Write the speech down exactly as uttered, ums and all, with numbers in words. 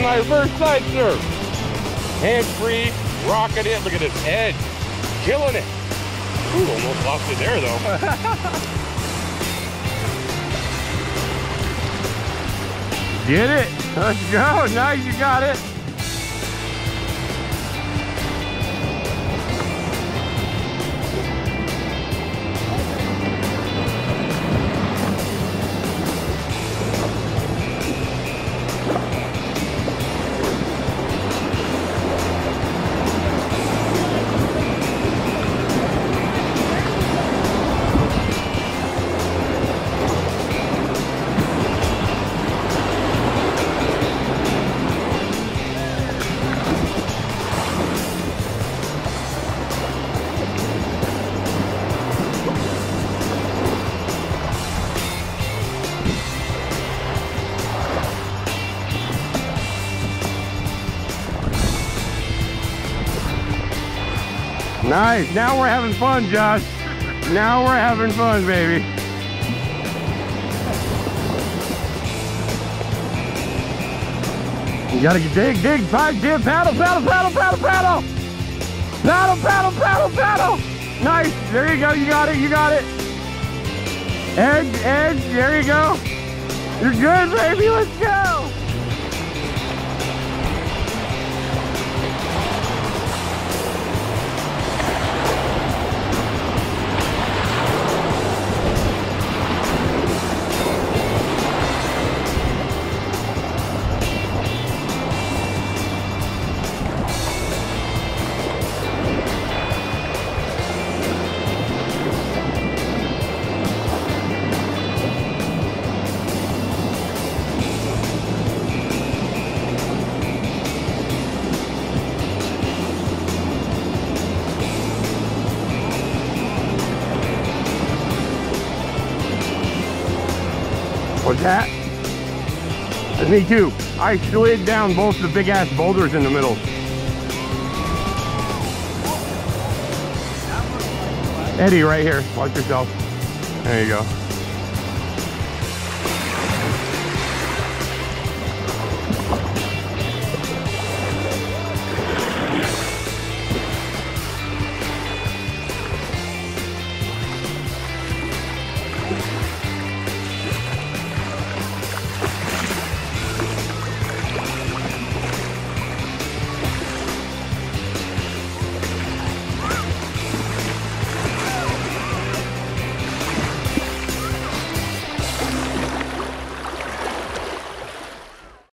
my reverse side surf. Hands free, rocking it. Look at this edge, killing it. Ooh, almost lost it there though. Get it. Let's go. Nice, you got it. Nice, now we're having fun, Josh. Now we're having fun, baby. You gotta get dig, dig, pipe, dip, paddle, paddle, paddle, paddle, paddle. Paddle, paddle, paddle, paddle. Nice, there you go, you got it, you got it. Edge, edge, there you go. You're good, baby, let's go. What's that? That's me too. I slid down both the big ass boulders in the middle. Eddie right here. Watch yourself. There you go.